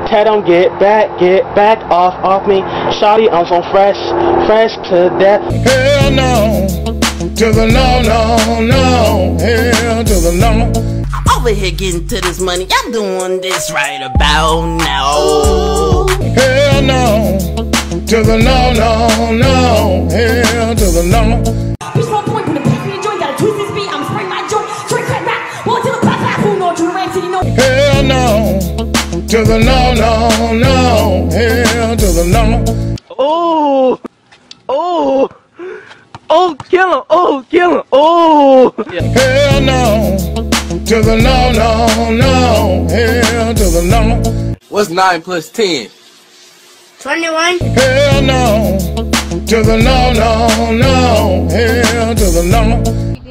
Tell them get back off me. Shawty, I'm so fresh to death. Hell no, to the no, hell to the no. I'm over here getting to this money, I'm doing this right about now. Hell no, to the no, hell to the no. Bitch, my point when the pass me a joint, gotta twist this beat, I'ma spray my joint, straight crack back, one till the clap, who know to the ram city, no. Hell no, to the no, hell to the no. Oh, kill him, oh. Hell no, to the no, hell to the no. What's 9 plus 10? 21. Hell no, to the no, hell to the no.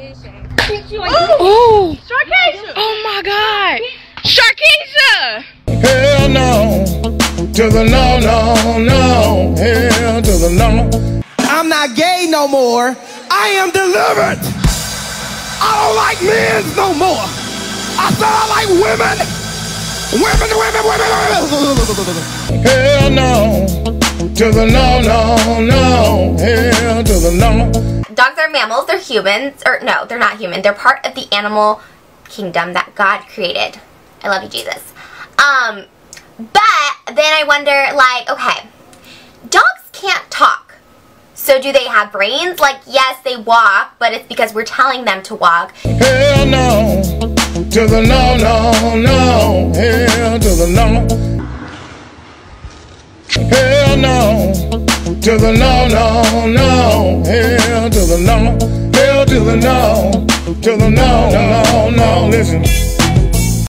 Oh, Sharkeisha! Oh my God, Sharkeisha! Hell no, to the no, hell to the no. I'm not gay no more. I am delivered. I don't like men no more. I said I like women. Women. Hell no, to the no, hell to the no. Dogs are mammals, they're humans, or no, they're not human. They're part of the animal kingdom that God created. I love you, Jesus. But then I wonder, like, okay, dogs can't talk. So do they have brains? Like, yes, they walk, but it's because we're telling them to walk. Hell no, to the no, hell to the no. Hell no, to the no, hell to the no. Hell to the no, listen.